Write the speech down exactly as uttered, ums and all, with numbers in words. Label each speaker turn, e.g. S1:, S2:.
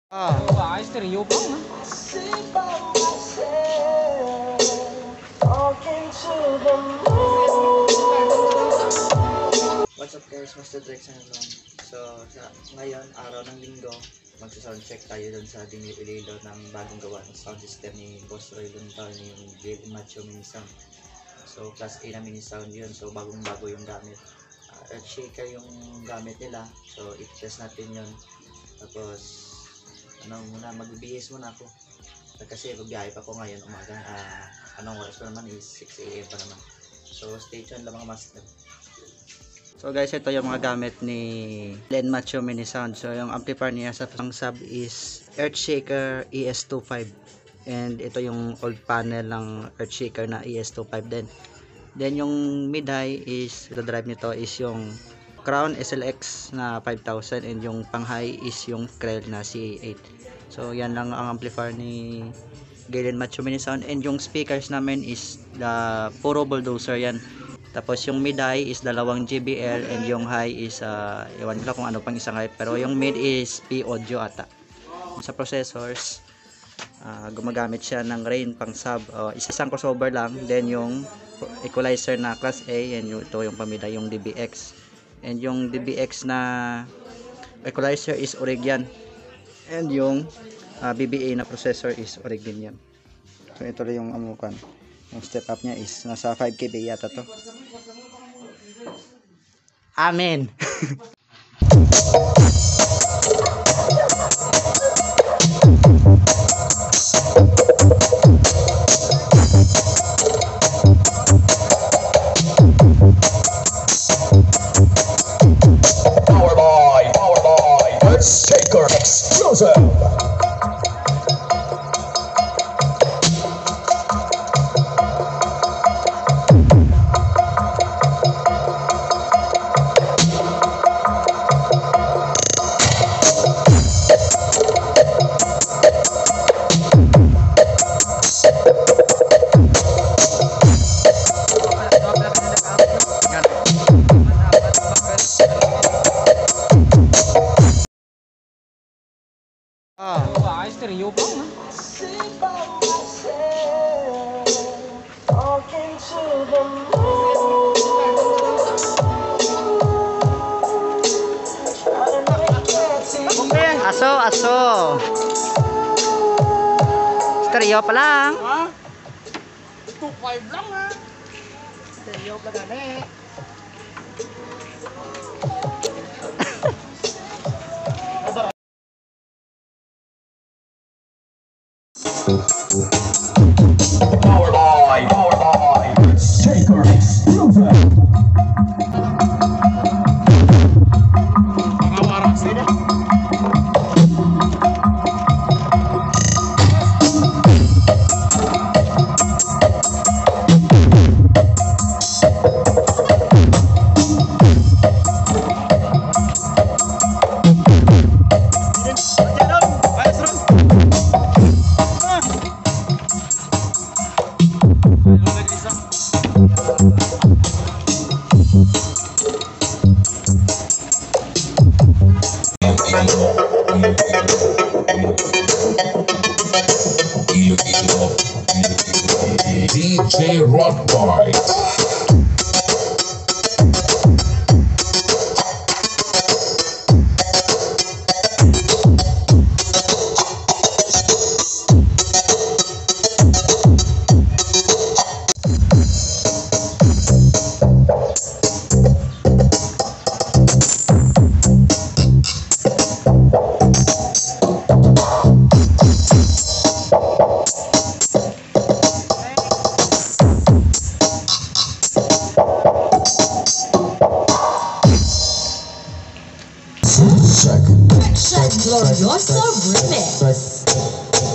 S1: Ah.
S2: Ay, stereo pa nga.
S3: What's up guys, Master Drex lang. So, sa ngayon, araw ng linggo, magsa-soundcheck tayo dun sa Dingli Ililo ng bagong gawa ng sound system ni Boss Roy Luntal, ni Gale Macho Mini Sound. So, class A na mini sound yun. So, bagong bago yung gamit. Uh, earth shaker yung gamit nila. So, i-test natin yun. Tapos, ano muna, mag-B S muna ako. Kasi magbiyahe pa ko ngayon umaga. Uh, anong oras pa naman is six A M pa naman. So, stay tuned lang mga master.
S1: So guys, ito yung mga gamit ni Gale Macho Mini Sound. So yung amplifier niya sa pang sub is Earthshaker E S twenty-five. And ito yung old panel ng Earthshaker na E S twenty-five din. Then yung mid-high is, the drive nito is yung Crown S L X na five thousand, and yung pang-high is yung Krell na C A eight. So yan lang ang amplifier ni Gale Macho Mini Sound. And yung speakers namin is the puro bulldozer yan. Tapos yung mid high is dalawang J B L, and yung high is uh, iwan ko lang kung ano pang isang high, pero yung mid is P audio ata. Sa processors, uh, gumagamit siya ng Rain pang sub, uh, isang crossover lang, then yung equalizer na class A, and yung, ito yung pamida, yung D B X, and yung D B X na equalizer is Origin, and yung uh, B B A na processor is Origin yan. So ito rin yung amukan. Yung step up niya is nasa five K B yata to. Amen.
S4: Power by, power by, Earthshaker Exclusive.
S2: Ay, stereo pa nga.
S1: Aso, aso. Stereo pa lang.
S2: Ha? two five lang ha. Stereo pa gani.
S4: Power by, power by, Earthshaker Exclusive.
S2: Pangawarang sila.
S4: D J Rockbite.
S5: Glorioso Remix.